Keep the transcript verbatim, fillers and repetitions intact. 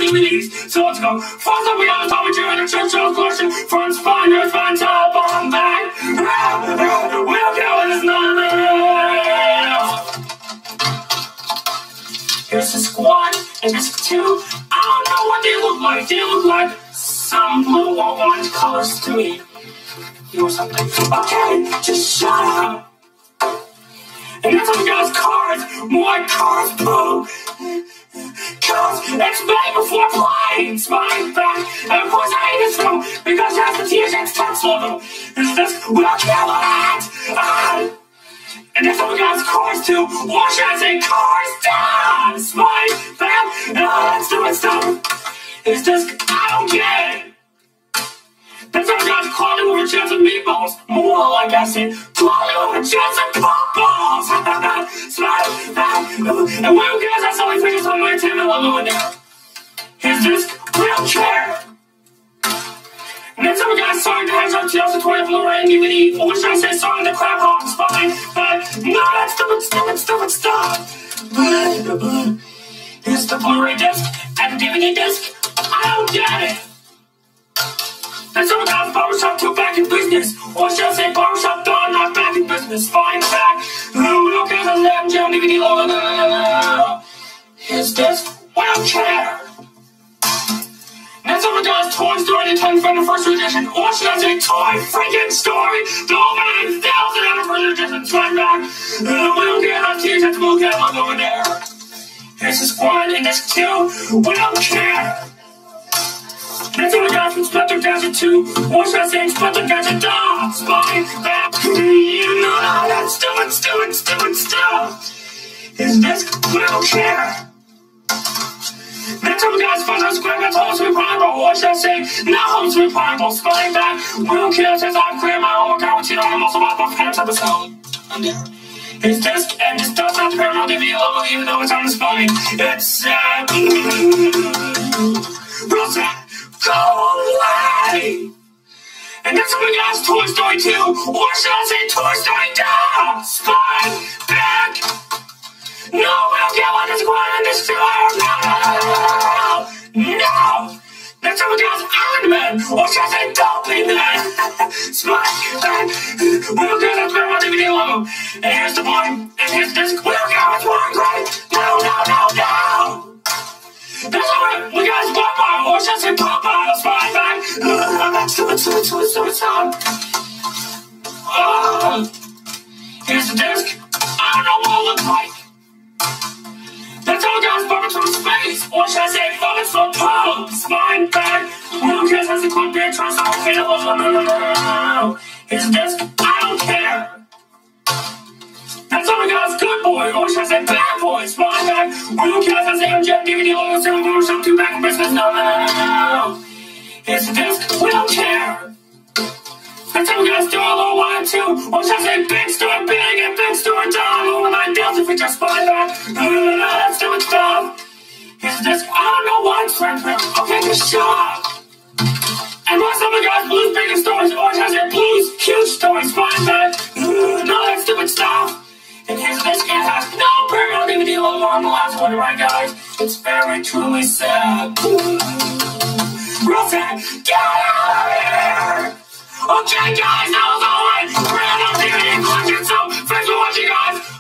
D V Ds. So let's go. First up, we got a top of two in a Churchill collection. Front spine, earth spine, top, bottom, back. We don't care what it's not. Here's the squad, and disc two. I don't know what they look like. They look like some blue or orange colors to me. Or something. Okay, just shut up. And that's how we got cars. More cars, boo. Cause it's made before planes. My back. And of course I hate this film because it has the T H X Text logo. Is this? We don't care about that. Uh, and that's how we got cars too. Or should I say cars down? My back. And all that stupid stuff. Is this? I don't get it. That's how we got quality over chips and meatballs. More like I said, quality over chips and pop-balls. Smile, and we don't care, that's all we figures on my entertainment logo in there. Here's this, we don't care. And that's how we got Sonic the Hedgehog two thousand twenty Blu-ray and D V D. Or should I say Sonic the Crab Hawk's fine. But no, that's stupid, stupid, stupid stuff. Here's the Blu-ray disc and the D V D disc. I don't get it. And so we got Barbershop two back in business. Or should I say Barbershop Dawn not back in business. Fine back. We don't care the Lamb Jam D V D logo. Here's this. We don't care. And so we got Toy Story the tenth anniversary edition. Or should I say Toy freaking Story. The over nine thousand anniversary edition. Fine back. We don't care the T H X Blu-ray logo over there. Here's the squad in this two. We don't care. That's all we got from Splinter Gadget two. Or should I say Splinter Gadget Dog? Spine back. You know how that stupid, stupid, stupid stuff. Is this? We don't care. That's all we got Splinter Square. Home Sweet Pineapple. Or should I say not Home Sweet Pineapple? Spine back. We don't care since I've cleared my own account with you. I'm also about the pants episode. And there. It's this, and this does not pair on D V D logo, even though it's on the spine. It's sad. Real sad. Go away! And that's what we got is Toy Story two, or should I say Toy Story Down? Spine back! No, we don't get one that's going in this trailer! No! No! That's what we got is Iron Man, or should I say Dopey Man? Spine back! We don't get that on D V D logo. And here's the point, and here's this. We don't get what's wrong, great! No, no, no, no! That's alright, we got Popeye, or should I say Popeye, spine back. That's stupid, stupid, stupid, stupid stuff. Uh, here's the disc. I don't know what it looks like. That's all we got is Buckets from space, or should I say Buckets from Pole, spine back. Who cares has a club beer, tries to hold it. No, no, no, no. Here's the disc. I don't care. That's all we got is Good Boy, or should I say Bad Boy, spine back. Who cares has a M J D V D logo, so we're some two back in business. No, no, no, no. Here's the disc. We don't care. That's how we got Stuart Little one and two, or should I say Big Stuart Big and Big Stuart Down. Over nine deals if we just spine back. No, no, no, no, that's stupid stuff. Here's the disc. I don't know why it's friend friend. Okay, just shut up. And most of the guys Blues Biggest Stories, or should I say Blues Huge Stories, spine back. No, that's stupid stuff. And here's this game has no permanent D V D logo on the last one, right guys? It's very truly sad. Real sad. Get out of here! Okay guys, that was all right. We're on D V D collection, so thanks for watching guys.